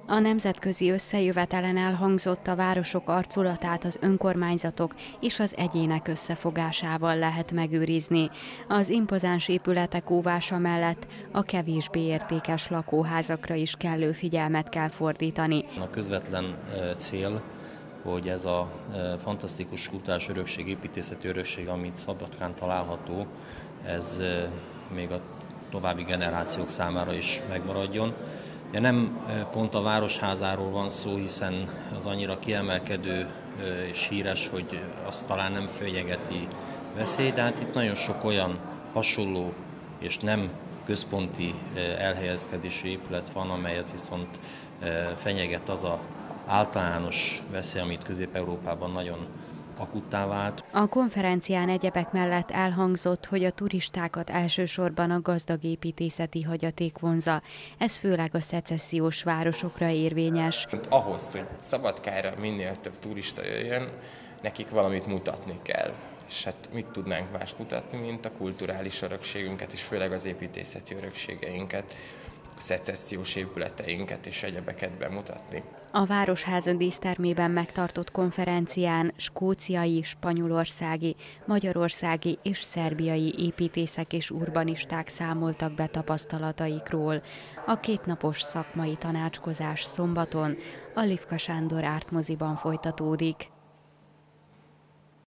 A nemzetközi összejövetelen elhangzott, a városok arculatát az önkormányzatok és az egyének összefogásával lehet megőrizni. Az impozáns épületek óvása mellett a kevésbé értékes lakóházakra is kellő figyelmet kell fordítani. A közvetlen cél, hogy ez a fantasztikus kulturális örökség, építészeti örökség, amit Szabadkán található, ez még a további generációk számára is megmaradjon. Ja, nem pont a Városházáról van szó, hiszen az annyira kiemelkedő és híres, hogy azt talán nem fenyegeti veszély, de hát itt nagyon sok olyan hasonló és nem központi elhelyezkedésű épület van, amelyet viszont fenyeget az az általános veszély, amit Közép-Európában nagyon akuttá vált. A konferencián egyebek mellett elhangzott, hogy a turistákat elsősorban a gazdag építészeti hagyaték vonzza. Ez főleg a szecessziós városokra érvényes. Ahhoz, hogy Szabadkára minél több turista jöjjön, nekik valamit mutatni kell. És hát mit tudnánk más mutatni, mint a kulturális örökségünket, és főleg az építészeti örökségeinket, a szecessziós épületeinket és egyebeket bemutatni. A Városháza dísztermében megtartott konferencián skóciai, spanyolországi, magyarországi és szerbiai építészek és urbanisták számoltak be tapasztalataikról. A kétnapos szakmai tanácskozás szombaton a Lifka Sándor Art Moziban folytatódik.